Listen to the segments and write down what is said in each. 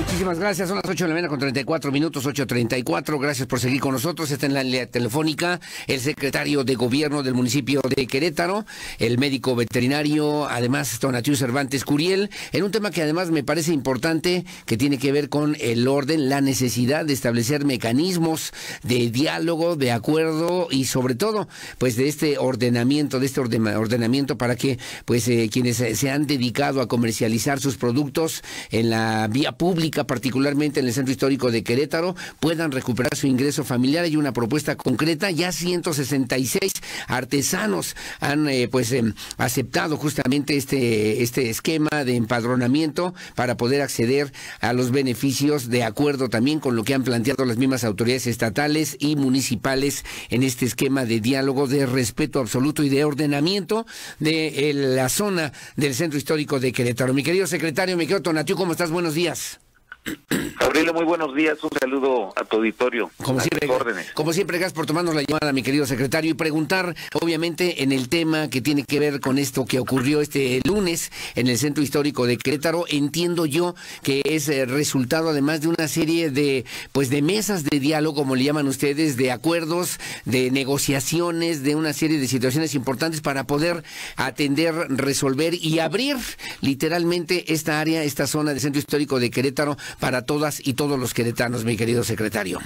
Muchísimas gracias, son las 8 de la mañana con 34 minutos, 8:34. Gracias por seguir con nosotros. Está en la línea telefónica el secretario de Gobierno del municipio de Querétaro, el médico veterinario, además Tonatiuh Cervantes Curiel, en un tema que además me parece importante, que tiene que ver con el orden, la necesidad de establecer mecanismos de diálogo, de acuerdo y sobre todo, pues de este ordenamiento, para que pues quienes se han dedicado a comercializar sus productos en la vía pública, particularmente en el centro histórico de Querétaro, puedan recuperar su ingreso familiar. Hay una propuesta concreta, ya 166 artesanos han aceptado justamente este esquema de empadronamiento para poder acceder a los beneficios, de acuerdo también con lo que han planteado las mismas autoridades estatales y municipales en este esquema de diálogo, de respeto absoluto y de ordenamiento de la zona del centro histórico de Querétaro. Mi querido secretario, mi querido Tonatiuh, ¿cómo estás? Buenos días. Aurelio, muy buenos días, un saludo a tu auditorio. Como siempre, gracias por tomarnos la llamada, mi querido secretario, y preguntar, obviamente, en el tema que tiene que ver con esto que ocurrió este lunes en el centro histórico de Querétaro. Entiendo yo que es resultado además de una serie de mesas de diálogo, como le llaman ustedes, de acuerdos, de negociaciones, de una serie de situaciones importantes para poder atender, resolver y abrir literalmente esta área, esta zona del centro histórico de Querétaro para todas y todos los queretanos, mi querido secretario.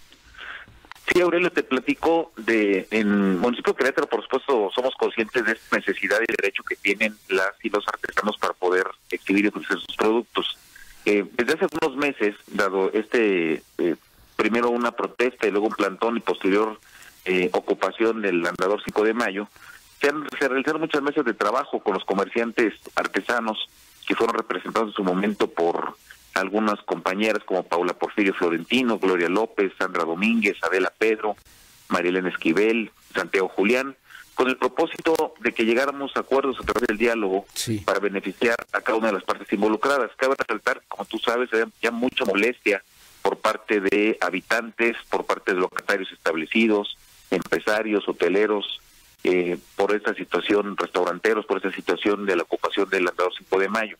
Sí, Aurelio, te platico en el municipio de Querétaro, por supuesto, somos conscientes de esta necesidad y derecho que tienen las y los artesanos para poder exhibir y ofrecer sus productos. Desde hace unos meses, dado primero una protesta y luego un plantón y posterior ocupación del Andador 5 de Mayo, se realizaron muchas mesas de trabajo con los comerciantes artesanos que fueron representados en su momento por algunas compañeras como Paula Porfirio Florentino, Gloria López, Sandra Domínguez, Adela Pedro, Marielena Esquivel, Santiago Julián, con el propósito de que llegáramos a acuerdos a través del diálogo para beneficiar a cada una de las partes involucradas. Cabe resaltar, como tú sabes, hay ya mucha molestia por parte de habitantes, por parte de locatarios establecidos, empresarios, hoteleros, por esta situación, restauranteros, por esta situación de la ocupación del Andador 5 de Mayo.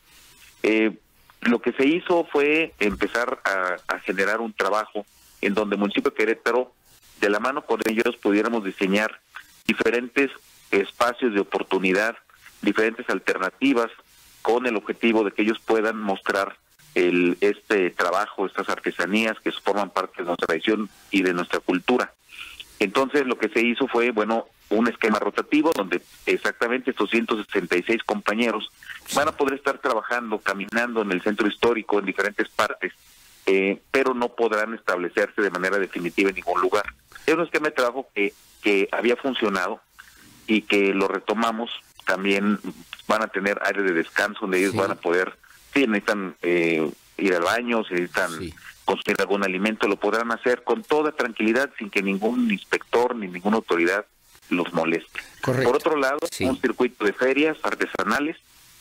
Lo que se hizo fue empezar a generar un trabajo en donde el municipio de Querétaro, de la mano con ellos, pudiéramos diseñar diferentes espacios de oportunidad, diferentes alternativas, con el objetivo de que ellos puedan mostrar este trabajo, estas artesanías que forman parte de nuestra tradición y de nuestra cultura. Entonces, lo que se hizo fue, un esquema rotativo donde exactamente estos 166 compañeros van a poder estar trabajando, caminando en el centro histórico en diferentes partes, pero no podrán establecerse de manera definitiva en ningún lugar. Es un esquema de trabajo que había funcionado y que lo retomamos. También van a tener áreas de descanso donde ellos van a poder, si necesitan ir al baño, si necesitan consumir algún alimento, lo podrán hacer con toda tranquilidad sin que ningún inspector ni ninguna autoridad los moleste. Correcto. Por otro lado, un circuito de ferias artesanales,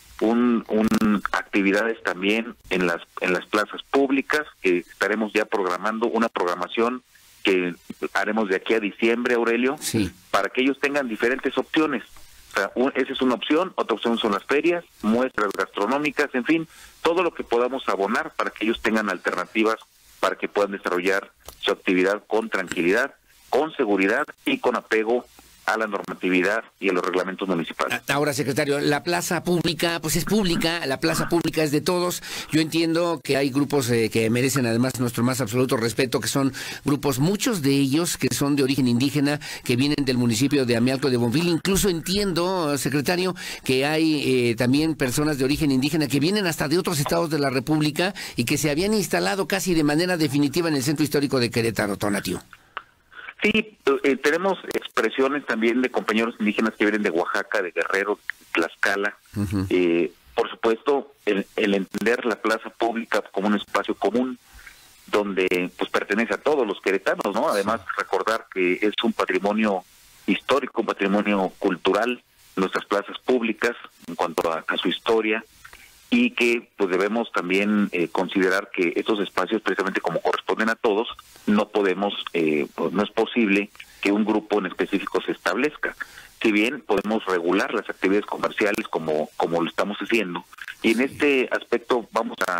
actividades también en las plazas públicas, que estaremos ya programando una programación que haremos de aquí a diciembre, Aurelio, para que ellos tengan diferentes opciones. O sea, esa es una opción, otra opción son las ferias, muestras gastronómicas, en fin, todo lo que podamos abonar para que ellos tengan alternativas para que puedan desarrollar su actividad con tranquilidad, con seguridad y con apego a la normatividad y a los reglamentos municipales. Ahora, secretario, la plaza pública, pues es pública, la plaza pública es de todos. Yo entiendo que hay grupos que merecen además nuestro más absoluto respeto, que son grupos, muchos de ellos que son de origen indígena, que vienen del municipio de Amialco de Bonfil. Incluso entiendo, secretario, que hay también personas de origen indígena que vienen hasta de otros estados de la República y que se habían instalado casi de manera definitiva en el centro histórico de Querétaro, Tonatiuh. Sí, tenemos expresiones también de compañeros indígenas que vienen de Oaxaca, de Guerrero, de Tlaxcala. Por supuesto, el entender la plaza pública como un espacio común donde pues pertenece a todos los queretanos, ¿no? Además, recordar que es un patrimonio histórico, un patrimonio cultural, nuestras plazas públicas en cuanto a su historia, y que pues debemos también considerar que estos espacios, precisamente como corresponden a todos, no podemos, no es posible que un grupo en específico se establezca. Si bien podemos regular las actividades comerciales como lo estamos haciendo, y en este aspecto vamos a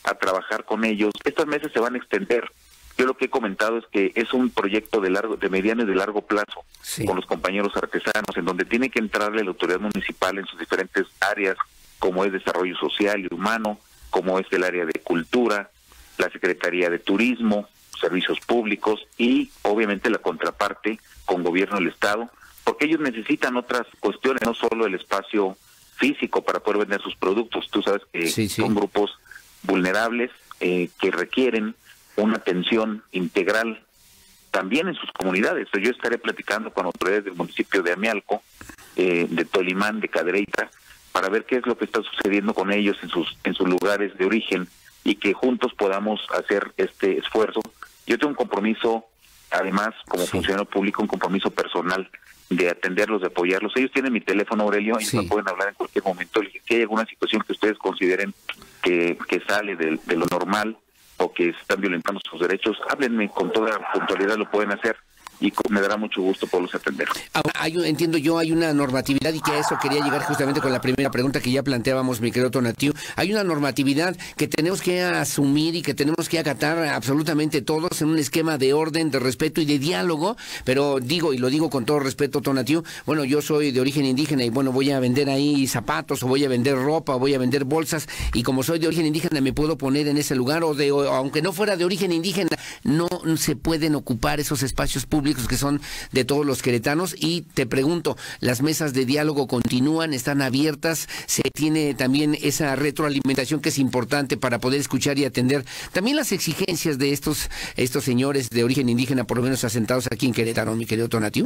a trabajar con ellos. Estas mesas se van a extender. Yo lo que he comentado es que es un proyecto de mediano y de largo plazo, sí, con los compañeros artesanos, en donde tiene que entrarle la autoridad municipal en sus diferentes áreas, como es desarrollo social y humano, como es el área de cultura, la Secretaría de Turismo, servicios públicos y obviamente la contraparte con gobierno del Estado, porque ellos necesitan otras cuestiones, no solo el espacio físico para poder vender sus productos. Tú sabes que son grupos vulnerables que requieren una atención integral también en sus comunidades. Yo estaré platicando con autoridades del municipio de Amialco, de Tolimán, de Cadereyta, para ver qué es lo que está sucediendo con ellos en sus lugares de origen y que juntos podamos hacer este esfuerzo. Yo tengo un compromiso, además, como funcionario público, un compromiso personal de atenderlos, de apoyarlos. Ellos tienen mi teléfono, Aurelio, y me pueden hablar en cualquier momento. Si hay alguna situación que ustedes consideren que sale de lo normal o que están violentando sus derechos, háblenme, con toda puntualidad lo pueden hacer y me dará mucho gusto poderlos atender. Entiendo yo, hay una normatividad, y que a eso quería llegar justamente con la primera pregunta que ya planteábamos, mi querido Tonatiuh. Hay una normatividad que tenemos que asumir y que tenemos que acatar absolutamente todos en un esquema de orden, de respeto y de diálogo, pero digo, y lo digo con todo respeto, Tonatiuh, bueno, yo soy de origen indígena y bueno, voy a vender ahí zapatos, o voy a vender ropa, o voy a vender bolsas, y como soy de origen indígena me puedo poner en ese lugar, o aunque no fuera de origen indígena, no se pueden ocupar esos espacios públicos que son de todos los queretanos. Y te pregunto, ¿las mesas de diálogo continúan, están abiertas? ¿Se tiene también esa retroalimentación que es importante para poder escuchar y atender también las exigencias de estos señores de origen indígena, por lo menos asentados aquí en Querétaro, mi querido Tonatiuh?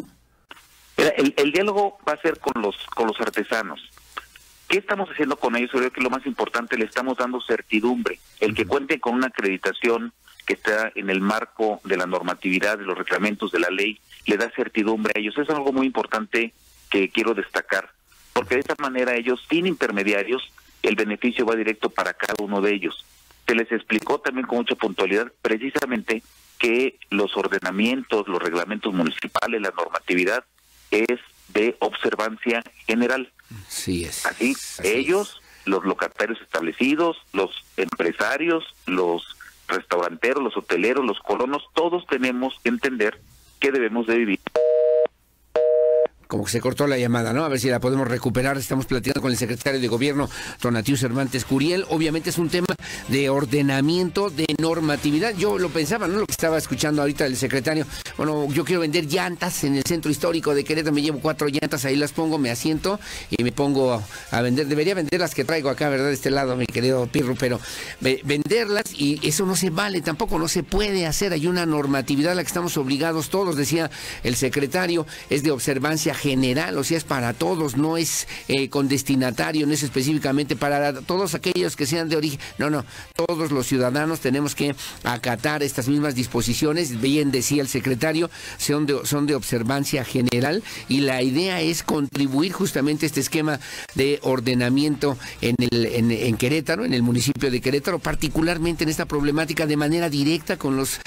El diálogo va a ser con los artesanos. ¿Qué estamos haciendo con ellos? Creo que lo más importante, le estamos dando certidumbre. El que cuente con una acreditación que está en el marco de la normatividad, de los reglamentos de la ley, le da certidumbre a ellos. Eso es algo muy importante que quiero destacar, porque de esta manera ellos, sin intermediarios, el beneficio va directo para cada uno de ellos. Se les explicó también con mucha puntualidad precisamente que los ordenamientos, los reglamentos municipales, la normatividad es de observancia general. Sí es. Así ellos, los locatarios establecidos, los empresarios, los restauranteros, los hoteleros, los colonos, todos tenemos que entender que debemos de vivir. Como que se cortó la llamada, ¿no? A ver si la podemos recuperar. Estamos platicando con el secretario de Gobierno, Tonatiuh Cervantes Curiel. Obviamente es un tema de ordenamiento, de normatividad. Yo lo pensaba, ¿no? Lo que estaba escuchando ahorita del secretario. Bueno, yo quiero vender llantas en el centro histórico de Querétaro. Me llevo 4 llantas, ahí las pongo, me asiento y me pongo a vender. Debería vender las que traigo acá, ¿verdad? De este lado, mi querido Pirro, pero venderlas, y eso no se vale, tampoco no se puede hacer. Hay una normatividad a la que estamos obligados todos, decía el secretario, es de observancia general, o sea, es para todos, no es con destinatario, no es específicamente para todos aquellos que sean de origen, no, todos los ciudadanos tenemos que acatar estas mismas disposiciones. Bien decía el secretario, son de observancia general, y la idea es contribuir justamente a este esquema de ordenamiento en Querétaro, en el municipio de Querétaro, particularmente en esta problemática, de manera directa con los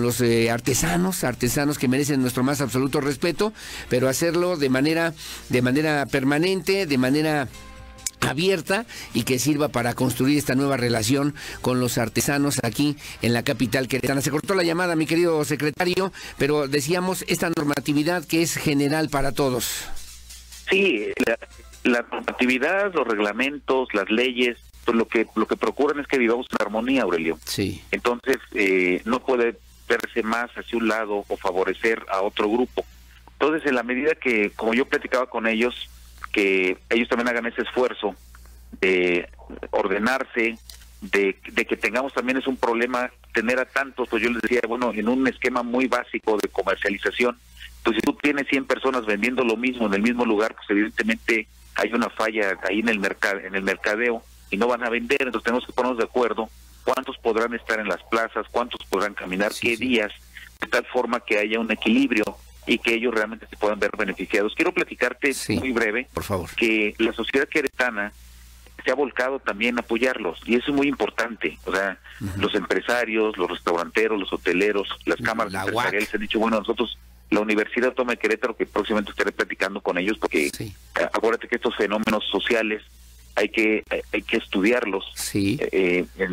artesanos que merecen nuestro más absoluto respeto, pero hacerlo de manera permanente, de manera abierta, y que sirva para construir esta nueva relación con los artesanos aquí en la capital queretana. Se cortó la llamada, mi querido secretario, pero decíamos esta normatividad que es general para todos. Sí, la normatividad, los reglamentos, las leyes, pues lo que procuran es que vivamos en armonía, Aurelio. Sí. Entonces, no puede verse más hacia un lado o favorecer a otro grupo. Entonces, en la medida que, como yo platicaba con ellos, que ellos también hagan ese esfuerzo de ordenarse, de que tengamos también, es un problema tener a tantos, pues yo les decía, bueno, en un esquema muy básico de comercialización, pues si tú tienes 100 personas vendiendo lo mismo en el mismo lugar, pues evidentemente hay una falla ahí en el mercadeo, y no van a vender. Entonces tenemos que ponernos de acuerdo cuántos podrán estar en las plazas, cuántos podrán caminar, qué días, de tal forma que haya un equilibrio y que ellos realmente se puedan ver beneficiados. Quiero platicarte muy breve, por favor, que la sociedad queretana se ha volcado también a apoyarlos, y eso es muy importante. O sea, los empresarios, los restauranteros, los hoteleros, las cámaras empresariales han dicho, bueno, nosotros, la Universidad Autónoma de Querétaro, que próximamente estaré platicando con ellos, porque acuérdate que estos fenómenos sociales hay que estudiarlos, y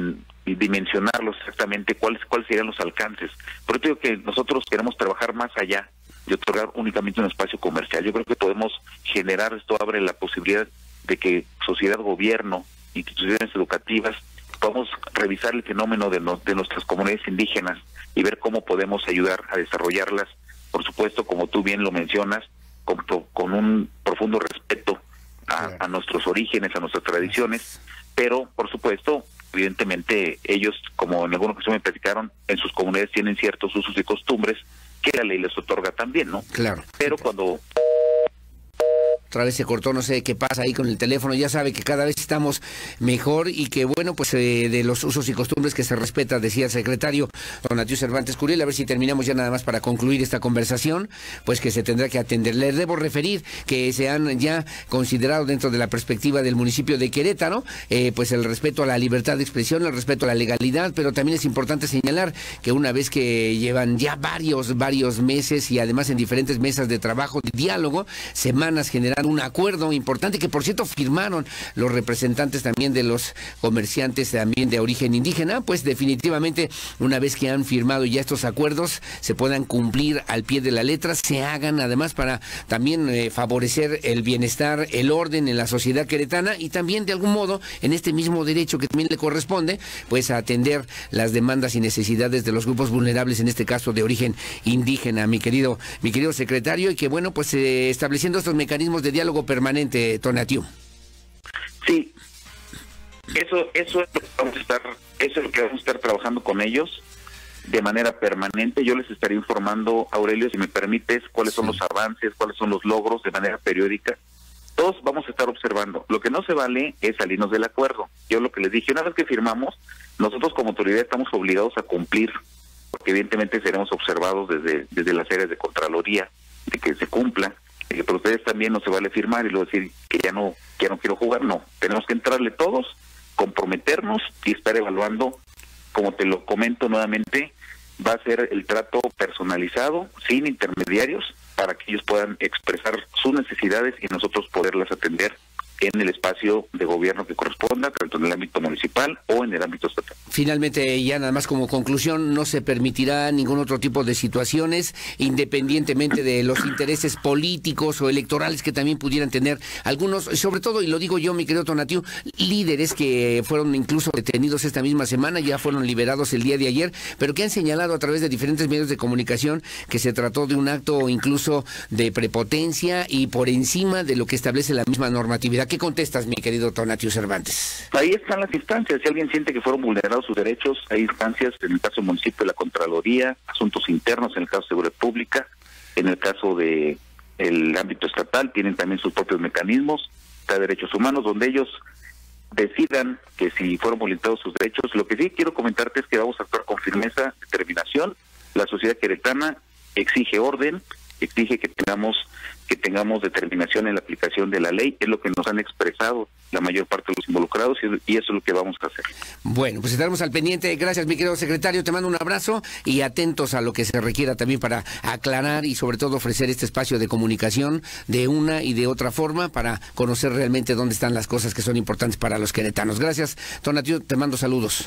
dimensionarlos exactamente cuáles serían los alcances. Por eso digo que nosotros queremos trabajar más allá de otorgar únicamente un espacio comercial. Yo creo que podemos generar, esto abre la posibilidad de que sociedad, gobierno, instituciones educativas, podamos revisar el fenómeno de nuestras comunidades indígenas y ver cómo podemos ayudar a desarrollarlas, por supuesto, como tú bien lo mencionas, con un profundo respeto a nuestros orígenes, a nuestras tradiciones, pero, por supuesto, evidentemente, ellos, como en alguna ocasión me platicaron, en sus comunidades tienen ciertos usos y costumbres que la ley les otorga también, ¿no? Claro. Pero cuando... Otra vez se cortó, no sé qué pasa ahí con el teléfono, ya sabe que cada vez estamos mejor y que bueno, pues de los usos y costumbres que se respeta, decía el secretario Tonatiuh Cervantes Curiel. A ver si terminamos ya nada más para concluir esta conversación, pues que se tendrá que atender. Les debo referir que se han ya considerado dentro de la perspectiva del municipio de Querétaro, pues el respeto a la libertad de expresión, el respeto a la legalidad, pero también es importante señalar que una vez que llevan ya varios meses y además en diferentes mesas de trabajo, de diálogo, semanas generando un acuerdo importante que por cierto firmaron los representantes también de los comerciantes también de origen indígena, pues definitivamente una vez que han firmado ya estos acuerdos se puedan cumplir al pie de la letra, se hagan además para también favorecer el bienestar, el orden en la sociedad queretana y también de algún modo en este mismo derecho que también le corresponde, pues a atender las demandas y necesidades de los grupos vulnerables, en este caso de origen indígena, mi querido secretario, y que bueno, pues estableciendo estos mecanismos de diálogo permanente, Tonatiuh. Sí, eso es lo que vamos a estar trabajando con ellos de manera permanente. Yo les estaré informando, Aurelio, si me permites, cuáles son los avances, cuáles son los logros de manera periódica. Todos vamos a estar observando. Lo que no se vale es salirnos del acuerdo. Yo lo que les dije, una vez que firmamos, nosotros como autoridad estamos obligados a cumplir, porque evidentemente seremos observados desde las áreas de Contraloría, de que se cumpla. Pero ustedes también no se vale firmar y luego decir que ya no quiero jugar. No, tenemos que entrarle todos, comprometernos y estar evaluando. Como te lo comento nuevamente, va a ser el trato personalizado, sin intermediarios, para que ellos puedan expresar sus necesidades y nosotros poderlas atender en el espacio de gobierno que corresponda, tanto en el ámbito municipal o en el ámbito estatal. Finalmente, ya nada más como conclusión, no se permitirá ningún otro tipo de situaciones, independientemente de los intereses políticos o electorales que también pudieran tener algunos, sobre todo, y lo digo yo, mi querido Tonatiuh, líderes que fueron incluso detenidos esta misma semana, ya fueron liberados el día de ayer, pero que han señalado a través de diferentes medios de comunicación que se trató de un acto incluso de prepotencia y por encima de lo que establece la misma normatividad. ¿Qué contestas, mi querido Tonatiuh Cervantes? Ahí están las instancias. Si alguien siente que fueron vulnerados sus derechos, hay instancias, en el caso del municipio, la Contraloría, asuntos internos, en el caso de Seguridad Pública, en el caso de el ámbito estatal, tienen también sus propios mecanismos, está Derechos Humanos, donde ellos decidan que si fueron violentados sus derechos. Lo que sí quiero comentarte es que vamos a actuar con firmeza, determinación. La sociedad queretana exige orden, exige que tengamos determinación en la aplicación de la ley, es lo que nos han expresado la mayor parte de los involucrados y eso es lo que vamos a hacer. Bueno, pues estaremos al pendiente. Gracias, mi querido secretario, te mando un abrazo y atentos a lo que se requiera también para aclarar y sobre todo ofrecer este espacio de comunicación de una y de otra forma para conocer realmente dónde están las cosas que son importantes para los queretanos. Gracias, Tonatiuh, te mando saludos.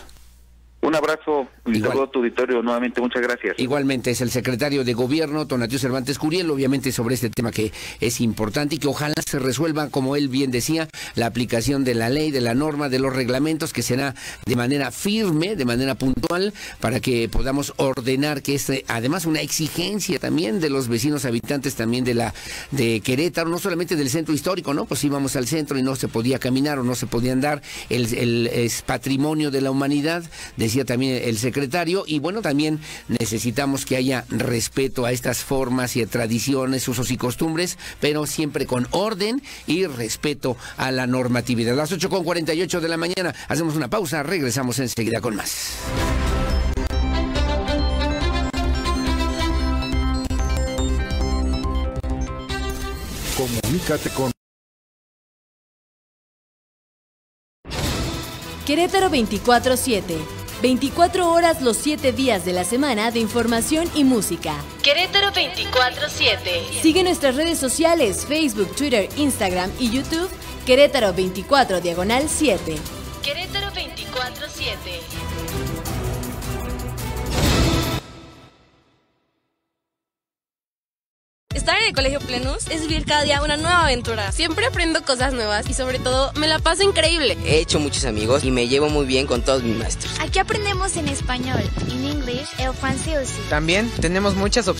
Un abrazo y saludo a tu auditorio nuevamente, muchas gracias. Igualmente es el secretario de Gobierno, Tonatiuh Cervantes Curiel, obviamente sobre este tema que es importante y que ojalá se resuelva, como él bien decía, la aplicación de la ley, de la norma, de los reglamentos, que será de manera firme, de manera puntual, para que podamos ordenar que además una exigencia también de los vecinos habitantes también de Querétaro, no solamente del centro histórico, ¿no? Pues íbamos al centro y no se podía caminar o no se podía andar, es patrimonio de la humanidad, decía también el secretario, y bueno, también necesitamos que haya respeto a estas formas y a tradiciones, usos y costumbres, pero siempre con orden y respeto a la normatividad. Las 8:48 de la mañana, hacemos una pausa, regresamos enseguida con más. Comunícate con Querétaro 24/7. 24 horas los 7 días de la semana de información y música. Querétaro 24/7. Sigue nuestras redes sociales, Facebook, Twitter, Instagram y YouTube. Querétaro 24/7. Querétaro 24/7. Estar en el Colegio Plenus es vivir cada día una nueva aventura. Siempre aprendo cosas nuevas y sobre todo me la paso increíble. He hecho muchos amigos y me llevo muy bien con todos mis maestros. Aquí aprendemos en español, en inglés, el francés. También tenemos muchas opciones